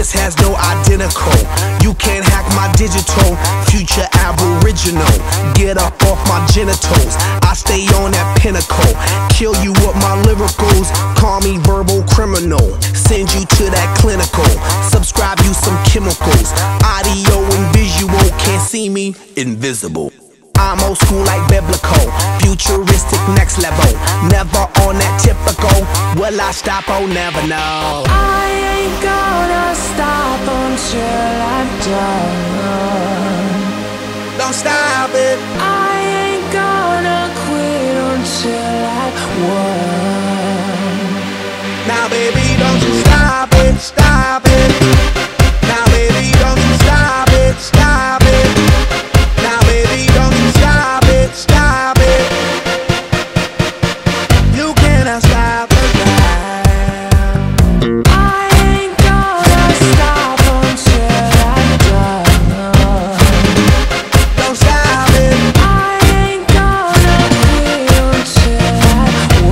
just has no identical. You can't hack my digital, future aboriginal. Get up off my genitals, I stay on that pinnacle. Kill you with my lyricals, call me verbal criminal. Send you to that clinical, subscribe you some chemicals. Audio and visual, can't see me, invisible. I'm old school like biblical, futuristic next level. Never on that typical, will I stop? Oh, never know. I ain't gonna stop until I'm done. Don't stop it. I ain't gonna quit until I won. Now baby, don't you stop it, stop it. Now baby, don't you stop it, stop it. Now baby, don't you stop it, stop it. You cannot stop it now. I ain't gonna stop until I'm done. Don't stop it. I ain't gonna quit until I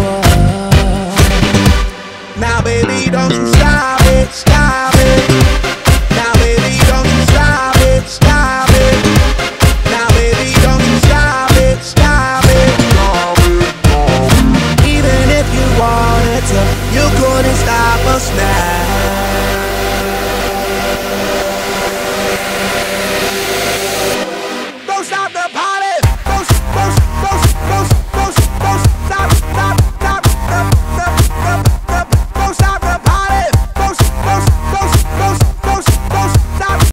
won. Now baby, don't you stop it, stop it. Now baby, don't you stop it, stop it. Now baby, don't you stop it, stop it. Even if you wanted to, you couldn't stop us now.